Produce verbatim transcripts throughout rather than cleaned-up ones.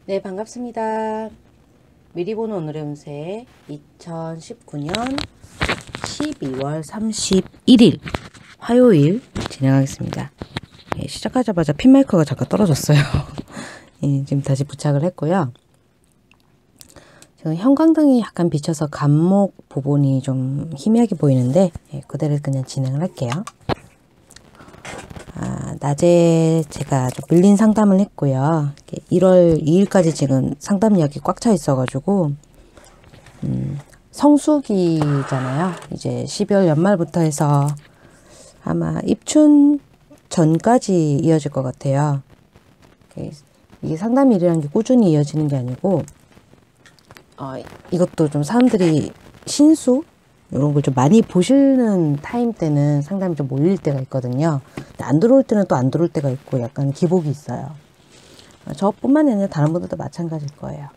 네, 반갑습니다. 미리 보는 오늘의 운세 이천십구 년 십이월 삼십일일 화요일 진행하겠습니다. 예, 시작하자마자 핀마이크가 잠깐 떨어졌어요. 예, 지금 다시 부착을 했고요. 지금 형광등이 약간 비쳐서 간목 부분이 좀 희미하게 보이는데 예, 그대로 그냥 진행을 할게요. 아, 낮에 제가 좀 밀린 상담을 했고요. 일월 이일까지 지금 상담 예약이 꽉 차 있어가지고 음, 성수기잖아요. 이제 십이월 연말부터 해서 아마 입춘 전까지 이어질 것 같아요. 이게 상담 일이라는 게 꾸준히 이어지는 게 아니고 어, 이것도 좀 사람들이 신수 이런 걸 좀 많이 보시는 타임 때는 상담이 좀 몰릴 때가 있거든요. 근데 안 들어올 때는 또 안 들어올 때가 있고 약간 기복이 있어요. 저뿐만이 아니라 다른 분들도 마찬가지일 거예요.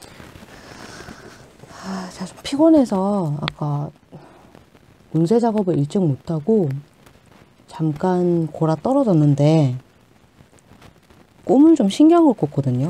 아, 제가 좀 피곤해서 아까 운세 작업을 일찍 못하고 잠깐 골아 떨어졌는데 꿈을 좀 신기한 걸 꿨거든요.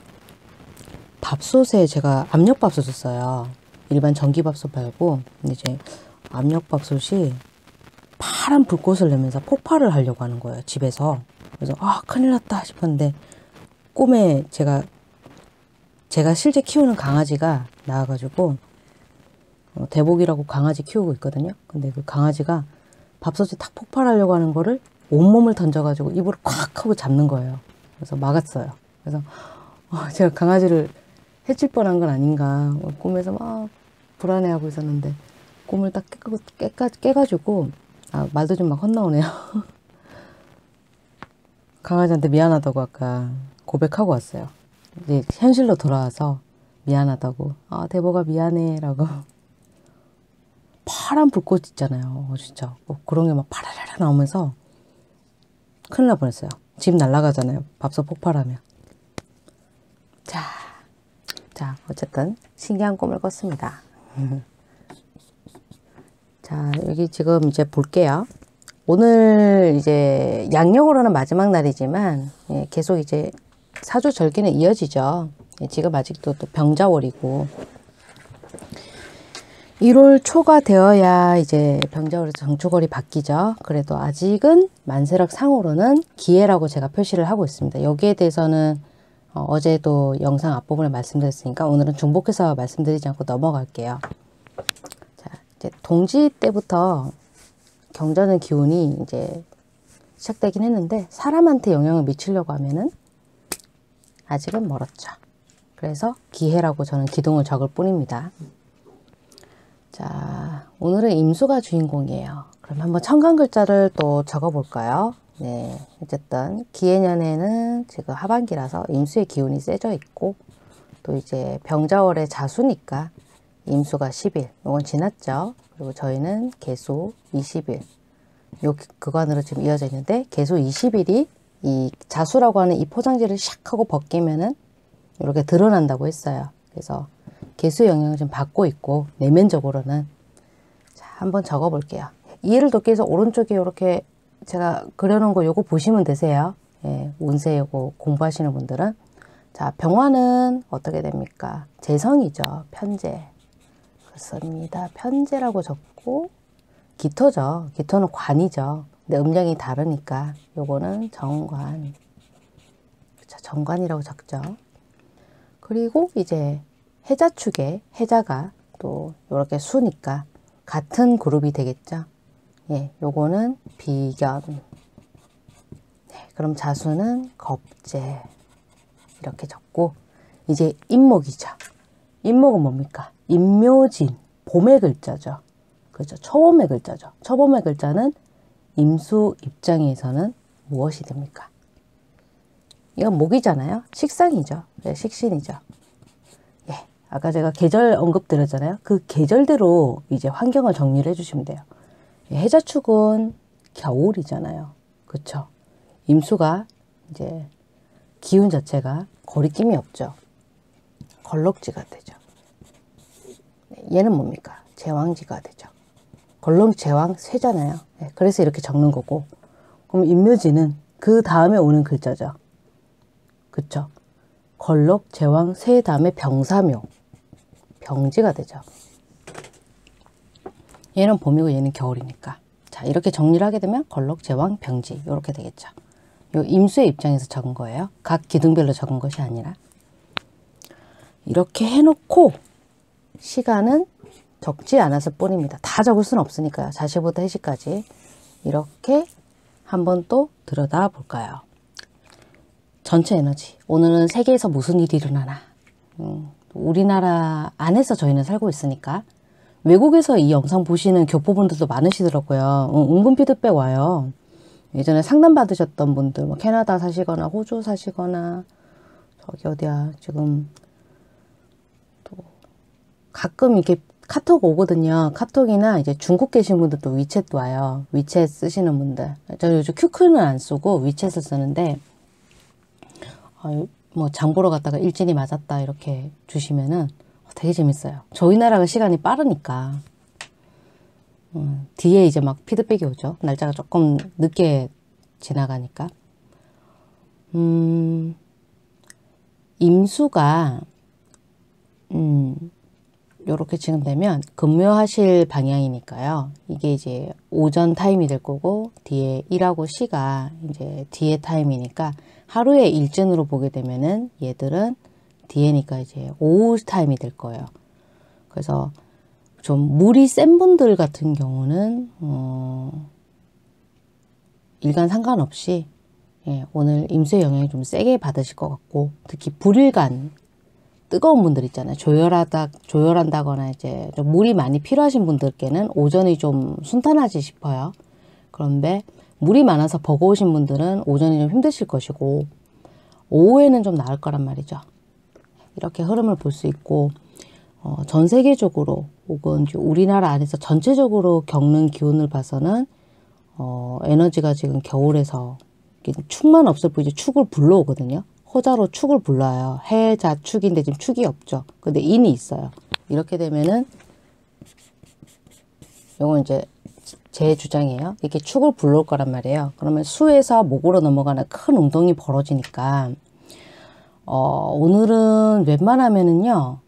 밥솥에 제가 압력밥솥을 써요. 일반 전기밥솥 말고 이제 압력밥솥이 파란 불꽃을 내면서 폭발을 하려고 하는 거예요. 집에서. 그래서 아 큰일 났다 싶었는데 꿈에 제가 제가 실제 키우는 강아지가 나와가지고 어, 대복이라고 강아지 키우고 있거든요. 근데 그 강아지가 밥솥이 탁 폭발하려고 하는 거를 온몸을 던져가지고 입으로 콱 하고 잡는 거예요. 그래서 막았어요. 그래서 어, 제가 강아지를 해칠 뻔한 건 아닌가 꿈에서 막 불안해하고 있었는데 꿈을 딱 깨고, 깨가, 깨가지고 아, 말도 좀 막 헛나오네요. 강아지한테 미안하다고 아까 고백하고 왔어요. 이제 현실로 돌아와서 미안하다고 아 대보가 미안해 라고 파란 불꽃 있잖아요. 진짜 뭐 그런 게 막 파라라라 나오면서 큰일 날 뻔했어요. 집 날아가잖아요. 밥솥 폭발하면. 자, 자 어쨌든 신기한 꿈을 꿨습니다. 자 여기 지금 이제 볼게요. 오늘 이제 양력으로는 마지막 날이지만 예, 계속 이제 사주 절기는 이어지죠. 예, 지금 아직도 또 병자월이고 일월 초가 되어야 이제 병자월에서 정축월이 바뀌죠. 그래도 아직은 만세력 상으로는 기해라고 제가 표시를 하고 있습니다. 여기에 대해서는 어, 어제도 영상 앞부분에 말씀드렸으니까 오늘은 중복해서 말씀드리지 않고 넘어갈게요. 자, 이제 동지 때부터 경자는 기운이 이제 시작되긴 했는데 사람한테 영향을 미치려고 하면은 아직은 멀었죠. 그래서 기해라고 저는 기둥을 적을 뿐입니다. 자, 오늘은 임수가 주인공이에요. 그럼 한번 천간 글자를 또 적어볼까요? 네, 어쨌든 기해년에는 지금 하반기라서 임수의 기운이 세져 있고 또 이제 병자월의 자수니까 임수가 십 일, 이건 지났죠. 그리고 저희는 계수 이십 일, 요 그간으로 지금 이어져 있는데 계수 이십 일이 이 자수라고 하는 이 포장지를 샥 하고 벗기면은 이렇게 드러난다고 했어요. 그래서 계수 영향을 좀 받고 있고 내면적으로는 자 한번 적어 볼게요. 이해를 돕기 위해서 오른쪽에 이렇게 제가 그려놓은 거 요거 보시면 되세요. 예, 운세 요거 공부하시는 분들은 자 병화는 어떻게 됩니까? 재성이죠. 편재 그렇습니다. 편재라고 적고 기토죠. 기토는 관이죠. 근데 음량이 다르니까 요거는 정관 그쵸, 정관이라고 적죠. 그리고 이제 해자축에 해자가 또 이렇게 수니까 같은 그룹이 되겠죠. 예, 요거는 비견. 네, 그럼 자수는 겁재 이렇게 적고 이제 임목이죠. 임목은 뭡니까? 임묘진 봄의 글자죠. 그렇죠. 초봄의 글자죠. 초봄의 글자는 임수 입장에서는 무엇이 됩니까? 이건 목이잖아요. 식상이죠. 네, 식신이죠. 예, 아까 제가 계절 언급드렸잖아요. 그 계절대로 이제 환경을 정리를 해주시면 돼요. 해자축은 겨울이잖아요. 그쵸? 임수가 이제 기운 자체가 거리낌이 없죠. 걸럭지가 되죠. 얘는 뭡니까? 제왕지가 되죠. 걸렁 제왕 쇠잖아요. 네, 그래서 이렇게 적는 거고 그럼 임묘지는 그 다음에 오는 글자죠. 그쵸? 걸럭, 제왕, 새 다음에 병사묘. 병지가 되죠. 얘는 봄이고 얘는 겨울이니까. 자, 이렇게 정리를 하게 되면 걸럭, 제왕, 병지 이렇게 되겠죠. 요 임수의 입장에서 적은 거예요. 각 기둥별로 적은 것이 아니라. 이렇게 해놓고 시간은 적지 않았을 뿐입니다. 다 적을 수는 없으니까요. 자시부터 해시까지. 이렇게 한번 또 들여다 볼까요? 전체 에너지. 오늘은 세계에서 무슨 일이 일어나나. 음, 우리나라 안에서 저희는 살고 있으니까. 외국에서 이 영상 보시는 교포분들도 많으시더라고요. 음, 은근 피드백 와요. 예전에 상담 받으셨던 분들, 뭐 캐나다 사시거나 호주 사시거나 저기 어디야 지금 또 가끔 이렇게 카톡 오거든요. 카톡이나 이제 중국 계신 분들도 위챗도 와요. 위챗 쓰시는 분들. 저 요즘 큐큐는 안 쓰고 위챗을 쓰는데 어, 뭐 장 보러 갔다가 일진이 맞았다 이렇게 주시면은 되게 재밌어요. 저희 나라가 시간이 빠르니까. 음, 뒤에 이제 막 피드백이 오죠. 날짜가 조금 늦게 지나가니까. 음, 임수가 음, 요렇게 지금 되면 근묘하실 방향이니까요. 이게 이제 오전 타임이 될 거고 뒤에 일하고 시가 이제 뒤에 타임이니까 하루의 일진으로 보게 되면은 얘들은 뒤에니까 이제 오후 타임이 될 거예요. 그래서 좀 물이 센 분들 같은 경우는 어, 일간 상관없이 예, 오늘 임수의 영향이 좀 세게 받으실 것 같고 특히 불일간 뜨거운 분들 있잖아요. 조열하다 조열한다거나 이제 좀 물이 많이 필요하신 분들께는 오전이 좀 순탄하지 싶어요. 그런데 물이 많아서 버거우신 분들은 오전이 좀 힘드실 것이고 오후에는 좀 나을 거란 말이죠. 이렇게 흐름을 볼 수 있고 어, 전 세계적으로 혹은 우리나라 안에서 전체적으로 겪는 기운을 봐서는 어, 에너지가 지금 겨울에서 축만 없을 뿐이지 축을 불러오거든요. 호자로 축을 불러요. 해자 축인데 지금 축이 없죠. 근데 인이 있어요. 이렇게 되면은 요건 이제 제 주장이에요. 이렇게 축을 불러올 거란 말이에요. 그러면 수에서 목으로 넘어가는 큰 운동이 벌어지니까 어, 오늘은 웬만하면은요.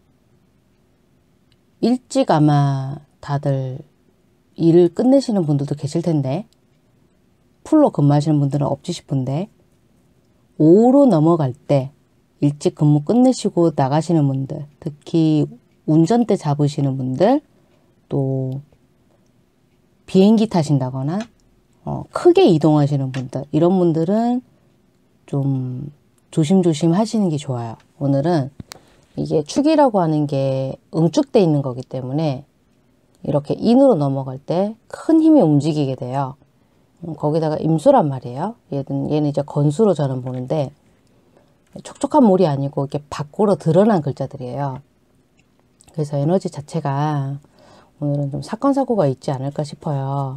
일찍 아마 다들 일을 끝내시는 분들도 계실 텐데 풀로 근무하시는 분들은 없지 싶은데 오후로 넘어갈 때 일찍 근무 끝내시고 나가시는 분들 특히 운전대 잡으시는 분들 또 비행기 타신다거나 어, 크게 이동하시는 분들 이런 분들은 좀 조심조심 하시는 게 좋아요. 오늘은 이게 축이라고 하는 게 응축되어 있는 거기 때문에 이렇게 인으로 넘어갈 때 큰 힘이 움직이게 돼요. 음, 거기다가 임수란 말이에요. 얘는, 얘는 이제 건수로 저는 보는데 촉촉한 물이 아니고 이렇게 밖으로 드러난 글자들이에요. 그래서 에너지 자체가 오늘은 좀 사건 사고가 있지 않을까 싶어요.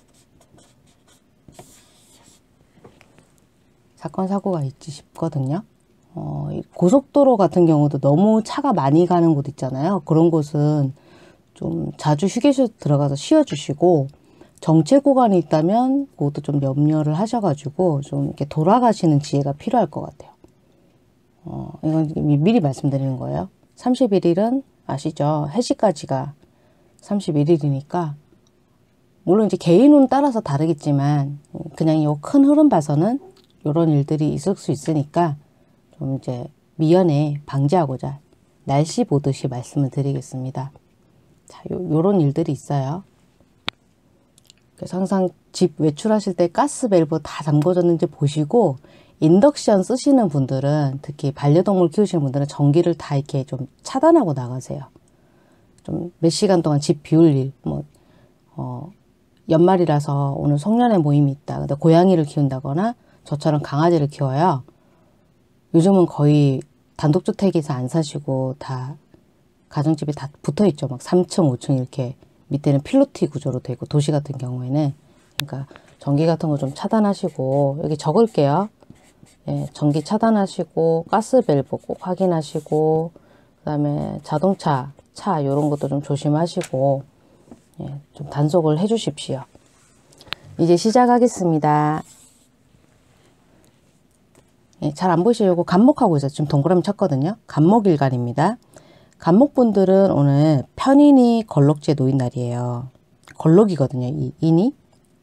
사건 사고가 있지 싶거든요. 어, 고속도로 같은 경우도 너무 차가 많이 가는 곳 있잖아요. 그런 곳은 좀 자주 휴게소 들어가서 쉬어주시고 정체 구간이 있다면 그것도 좀 염려를 하셔가지고 좀 이렇게 돌아가시는 지혜가 필요할 것 같아요. 어, 이건 미리 말씀드리는 거예요. 삼십일 일은 아시죠? 해시까지가 삼십일 일이니까 물론 이제 개인 운 따라서 다르겠지만 그냥 이 큰 흐름 봐서는 이런 일들이 있을 수 있으니까 좀 이제 미연에 방지하고자 날씨 보듯이 말씀을 드리겠습니다. 자, 요, 요런 일들이 있어요. 그래서 항상 집 외출하실 때 가스밸브 다 잠궈졌는지 보시고 인덕션 쓰시는 분들은 특히 반려동물 키우시는 분들은 전기를 다 이렇게 좀 차단하고 나가세요. 좀 몇 시간 동안 집 비울 일, 뭐, 어, 연말이라서 오늘 송년회 모임이 있다. 근데 고양이를 키운다거나 저처럼 강아지를 키워요. 요즘은 거의 단독주택에서 안 사시고 다 가정집이 다 붙어 있죠. 막 삼 층, 오 층 이렇게 밑에는 필로티 구조로 되고 도시 같은 경우에는 그러니까 전기 같은 거 좀 차단하시고 여기 적을게요. 예, 전기 차단하시고 가스 밸브 꼭 확인하시고 그 다음에 자동차, 차 이런 것도 좀 조심하시고 예, 좀 단속을 해 주십시오. 이제 시작하겠습니다. 예, 잘 안 보이시려고 간목하고 있어요. 지금 동그라미 쳤거든요. 간목일간입니다. 간목분들은 오늘 편인이 걸록지에 놓인 날이에요. 걸록이거든요. 이 인이.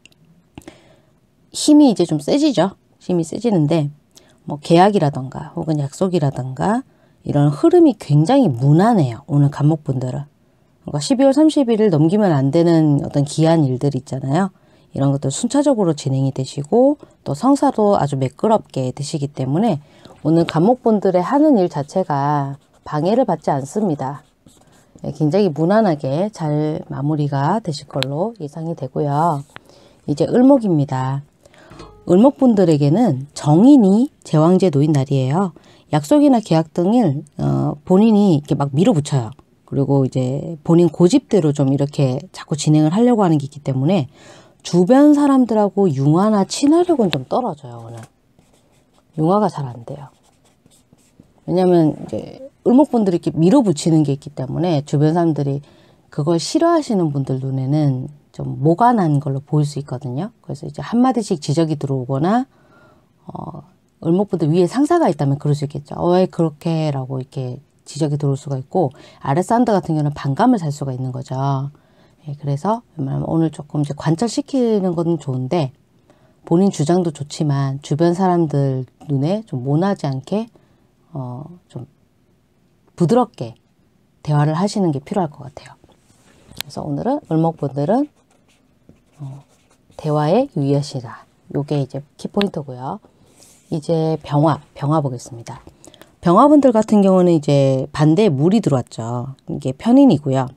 힘이 이제 좀 세지죠. 힘이 세지는데 뭐 계약이라던가 혹은 약속이라던가 이런 흐름이 굉장히 무난해요. 오늘 간목분들은. 그러니까 십이월 삼십일을 넘기면 안 되는 어떤 기한 일들이 있잖아요. 이런 것들 순차적으로 진행이 되시고 또 성사도 아주 매끄럽게 되시기 때문에 오늘 간목분들의 하는 일 자체가 방해를 받지 않습니다. 굉장히 무난하게 잘 마무리가 되실 걸로 예상이 되고요. 이제 을목입니다. 을목분들에게는 정인이 제왕지에 놓인 날이에요. 약속이나 계약 등을 어, 본인이 이렇게 막 밀어붙여요. 그리고 이제 본인 고집대로 좀 이렇게 자꾸 진행을 하려고 하는 게 있기 때문에 주변 사람들하고 융화나 친화력은 좀 떨어져요. 오늘 융화가 잘 안 돼요. 왜냐면 이제 을목분들이 이렇게 밀어붙이는 게 있기 때문에 주변 사람들이 그걸 싫어하시는 분들 눈에는 좀 모관한 걸로 보일 수 있거든요. 그래서 이제 한마디씩 지적이 들어오거나 어, 을목분들 위에 상사가 있다면 그럴 수 있겠죠. 어, 왜 그렇게 라고 이렇게 지적이 들어올 수가 있고 아래 사람들 같은 경우는 반감을 살 수가 있는 거죠. 예, 그래서 오늘 조금 이제 관철시키는 건 좋은데 본인 주장도 좋지만 주변 사람들 눈에 좀 모나지 않게 어, 좀 부드럽게 대화를 하시는 게 필요할 것 같아요. 그래서 오늘은 을목분들은 어, 대화에 유의하시라. 요게 이제 키포인트고요. 이제 병화, 병화 보겠습니다. 병화분들 같은 경우는 이제 반대에 물이 들어왔죠. 이게 편인이고요.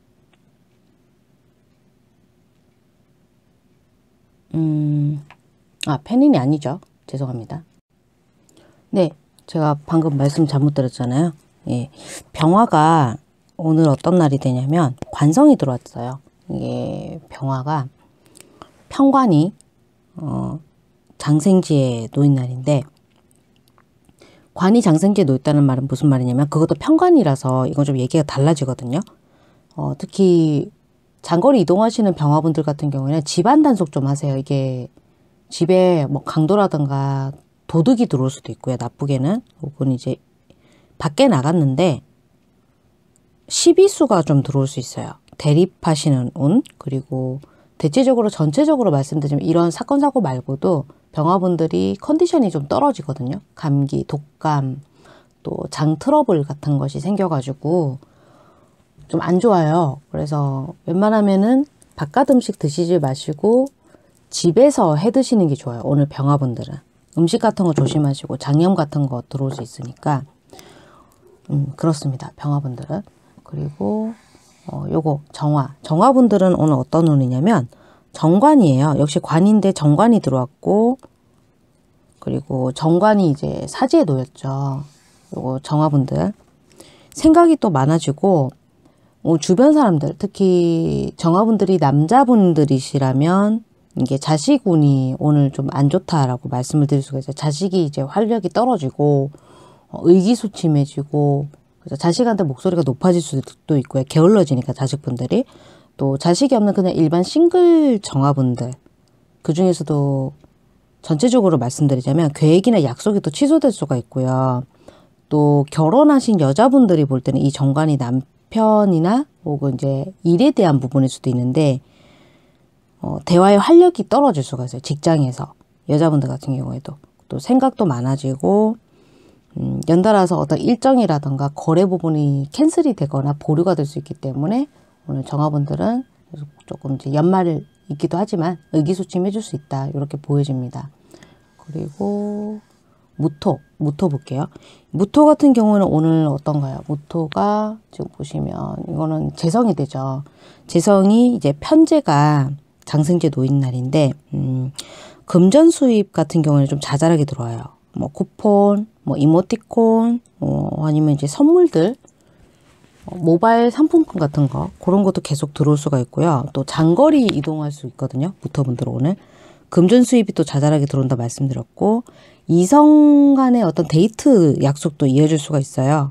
음, 아, 편인이 아니죠. 죄송합니다. 네, 제가 방금 말씀 잘못 드렸잖아요. 예, 병화가 오늘 어떤 날이 되냐면 관성이 들어왔어요. 이게 병화가 편관이 어, 장생지에 놓인 날인데 관이 장생지에 놓였다는 말은 무슨 말이냐면 그것도 편관이라서 이건 좀 얘기가 달라지거든요. 어, 특히 장거리 이동하시는 병화분들 같은 경우에는 집안 단속 좀 하세요. 이게 집에 뭐 강도라든가 도둑이 들어올 수도 있고요. 나쁘게는. 혹은 이제 밖에 나갔는데 시비수가 좀 들어올 수 있어요. 대립하시는 운, 그리고 대체적으로 전체적으로 말씀드리면 이런 사건 사고 말고도 병화분들이 컨디션이 좀 떨어지거든요. 감기, 독감, 또 장 트러블 같은 것이 생겨가지고 좀 안 좋아요. 그래서 웬만하면은 바깥 음식 드시지 마시고 집에서 해 드시는 게 좋아요. 오늘 병화분들은. 음식 같은 거 조심하시고 장염 같은 거 들어올 수 있으니까 음, 그렇습니다. 병화분들은. 그리고 어, 요거 정화. 정화분들은 오늘 어떤 운이냐면 정관이에요. 역시 관인데 정관이 들어왔고 그리고 정관이 이제 사지에 놓였죠. 요거 정화분들. 생각이 또 많아지고 어, 주변 사람들 특히 정화분들이 남자분들이시라면 이게 자식운이 오늘 좀 안 좋다라고 말씀을 드릴 수가 있어요. 자식이 이제 활력이 떨어지고 어, 의기소침해지고 그래서 자식한테 목소리가 높아질 수도 있고요. 게을러지니까 자식분들이. 또 자식이 없는 그냥 일반 싱글 정화분들 그 중에서도 전체적으로 말씀드리자면 계획이나 약속이 또 취소될 수가 있고요. 또 결혼하신 여자분들이 볼 때는 이 정관이 남편이나 혹은 이제 일에 대한 부분일 수도 있는데 어, 대화의 활력이 떨어질 수가 있어요. 직장에서. 여자분들 같은 경우에도. 또 생각도 많아지고 음, 연달아서 어떤 일정이라던가 거래 부분이 캔슬이 되거나 보류가 될 수 있기 때문에 오늘 정화분들은 조금 이제 연말을 있기도 하지만 의기소침해 줄 수 있다. 이렇게 보여집니다. 그리고 무토, 무토 볼게요. 무토 같은 경우는 오늘 어떤가요? 무토가 지금 보시면 이거는 재성이 되죠. 재성이 이제 편재가 장생지에 놓인 날인데 음, 금전 수입 같은 경우는 좀 자잘하게 들어와요. 뭐 쿠폰, 뭐 이모티콘, 뭐 아니면 이제 선물들, 어, 모바일 상품권 같은 거 그런 것도 계속 들어올 수가 있고요. 또 장거리 이동할 수 있거든요. 무토분들 오늘 금전 수입이 또 자잘하게 들어온다 말씀드렸고 이성 간의 어떤 데이트 약속도 이어질 수가 있어요.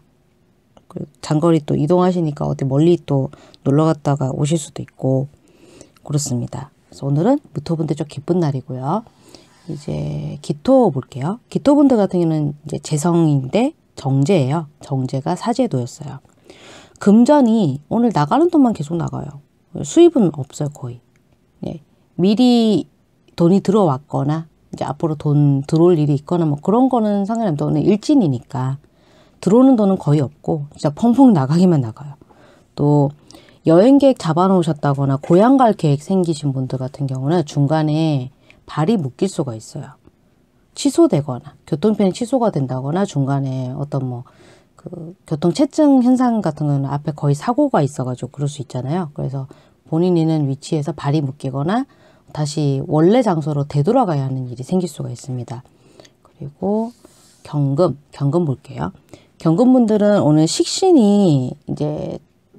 장거리 또 이동하시니까 어디 멀리 또 놀러 갔다가 오실 수도 있고 그렇습니다. 그래서 오늘은 무토분들 좀 기쁜 날이고요. 이제 기토 볼게요. 기토분들 같은 경우는 이제 재성인데 정제예요. 정제가 사지에 놓였어요. 금전이 오늘 나가는 돈만 계속 나가요. 수입은 없어요, 거의. 예. 미리 돈이 들어왔거나 이제 앞으로 돈 들어올 일이 있거나 뭐 그런 거는 상관이 없는데 오늘 일진이니까 들어오는 돈은 거의 없고 진짜 펑펑 나가기만 나가요. 또 여행 계획 잡아놓으셨다거나 고향 갈 계획 생기신 분들 같은 경우는 중간에 발이 묶일 수가 있어요. 취소되거나 교통편이 취소가 된다거나 중간에 어떤 뭐 그 교통체증 현상 같은 거는 앞에 거의 사고가 있어가지고 그럴 수 있잖아요. 그래서 본인이 있는 위치에서 발이 묶이거나 다시 원래 장소로 되돌아가야 하는 일이 생길 수가 있습니다. 그리고 경금, 경금 볼게요. 경금분들은 오늘 식신이 이제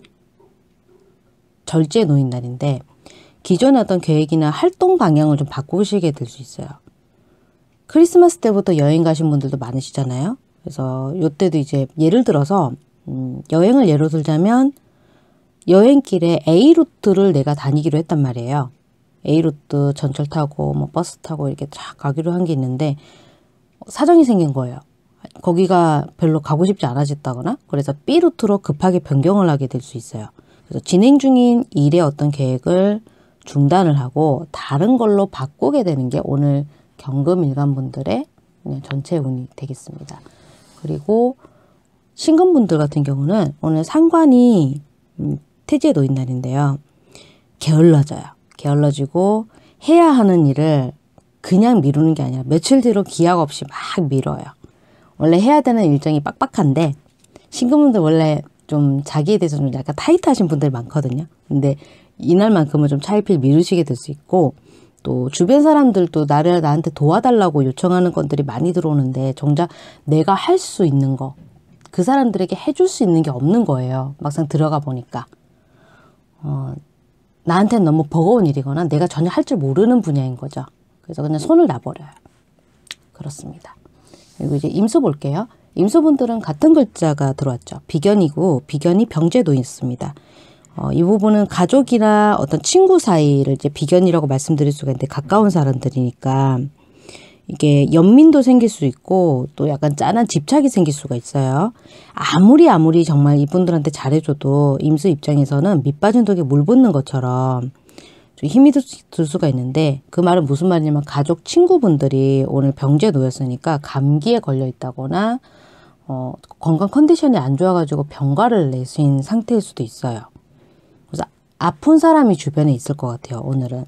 절제에 놓인 날인데 기존의 어떤 계획이나 활동 방향을 좀 바꾸시게 될 수 있어요. 크리스마스 때부터 여행 가신 분들도 많으시잖아요. 그래서 이때도 이제 예를 들어서 음, 여행을 예로 들자면 여행길에 A루트를 내가 다니기로 했단 말이에요. A루트 전철 타고 뭐 버스 타고 이렇게 쫙 가기로 한 게 있는데 사정이 생긴 거예요. 거기가 별로 가고 싶지 않아졌다거나 그래서 B루트로 급하게 변경을 하게 될 수 있어요. 그래서 진행 중인 일의 어떤 계획을 중단을 하고 다른 걸로 바꾸게 되는 게 오늘 경금 일간분들의 전체 운이 되겠습니다. 그리고 신금분들 같은 경우는 오늘 상관이 태지에 놓인 날인데요. 게을러져요. 게을러지고 해야 하는 일을 그냥 미루는 게 아니라 며칠 뒤로 기약 없이 막 미뤄요. 원래 해야 되는 일정이 빡빡한데 신금분들 원래 좀 자기에 대해서 좀 약간 타이트하신 분들 많거든요. 근데 이날만큼은 좀 차일피일 미루시게 될 수 있고 또 주변 사람들도 나를 나한테 도와달라고 요청하는 건들이 많이 들어오는데 정작 내가 할 수 있는 거 그 사람들에게 해줄 수 있는 게 없는 거예요. 막상 들어가 보니까 어, 나한테는 너무 버거운 일이거나 내가 전혀 할 줄 모르는 분야인 거죠. 그래서 그냥 손을 놔버려요. 그렇습니다. 그리고 이제 임수 볼게요. 임수분들은 같은 글자가 들어왔죠. 비견이고 비견이 병제에 놓여 있습니다. 어, 이 부분은 가족이나 어떤 친구 사이를 이제 비견이라고 말씀드릴 수가 있는데 가까운 사람들이니까 이게 연민도 생길 수 있고 또 약간 짠한 집착이 생길 수가 있어요. 아무리 아무리 정말 이분들한테 잘해줘도 임수 입장에서는 밑빠진 독에 물 붓는 것처럼 좀 힘이 들 수가 있는데 그 말은 무슨 말이냐면 가족 친구분들이 오늘 병제에 놓였으니까 감기에 걸려 있다거나 어, 건강 컨디션이 안 좋아가지고 병가를 내신 상태일 수도 있어요. 그래서 아픈 사람이 주변에 있을 것 같아요. 오늘은.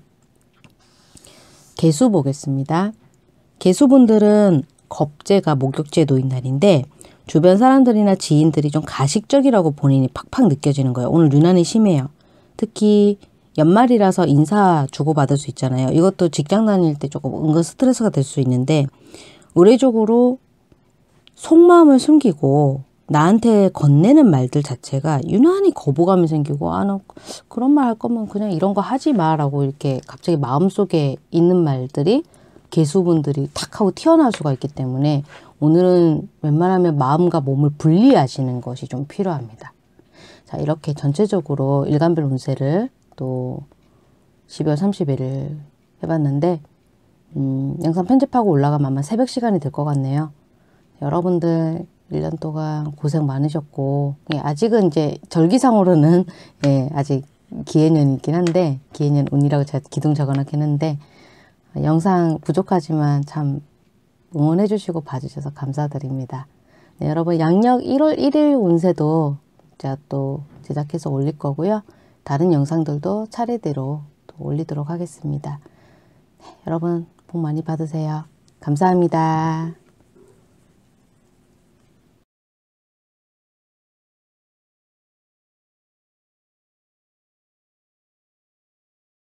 개수 보겠습니다. 개수분들은 겁재가 목욕지에 놓인 날인데 주변 사람들이나 지인들이 좀 가식적이라고 본인이 팍팍 느껴지는 거예요. 오늘 유난히 심해요. 특히 연말이라서 인사 주고받을 수 있잖아요. 이것도 직장 다닐 때 조금 은근 스트레스가 될 수 있는데 의례적으로 속마음을 숨기고 나한테 건네는 말들 자체가 유난히 거부감이 생기고 아, 너 그런 말 할 거면 그냥 이런 거 하지 마 라고 이렇게 갑자기 마음속에 있는 말들이 개수분들이 탁 하고 튀어나올 수가 있기 때문에 오늘은 웬만하면 마음과 몸을 분리하시는 것이 좀 필요합니다. 자, 이렇게 전체적으로 일간별 운세를 또 십이월 삼십일일 해봤는데 음, 영상 편집하고 올라가면 아마 새벽 시간이 될 것 같네요. 여러분들 일 년 동안 고생 많으셨고 예, 아직은 이제 절기상으로는 예, 아직 기해년이긴 한데 기해년 운이라고 제가 기둥 적어놓긴 했는데 영상 부족하지만 참 응원해 주시고 봐주셔서 감사드립니다. 네, 여러분 양력 일월 일일 운세도 제가 또 제작해서 올릴 거고요. 다른 영상들도 차례대로 또 올리도록 하겠습니다. 네, 여러분 복 많이 받으세요. 감사합니다.